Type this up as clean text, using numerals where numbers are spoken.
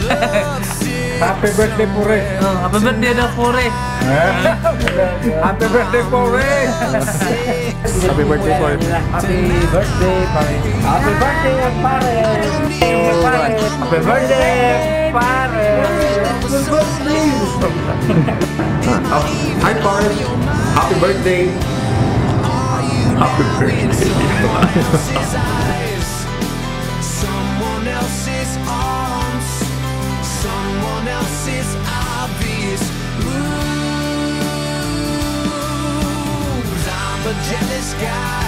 Happy birthday, Forrest. Oh, happy birthday daw, Forrest. Happy birthday, Forrest. Happy birthday, Forrest. Happy birthday, Pare. Happy birthday, Pare. Happy birthday, Pare. Hi, Forrest. Happy birthday. Happy birthday. Someone else's arms, someone else's obvious moves. I'm a jealous guy.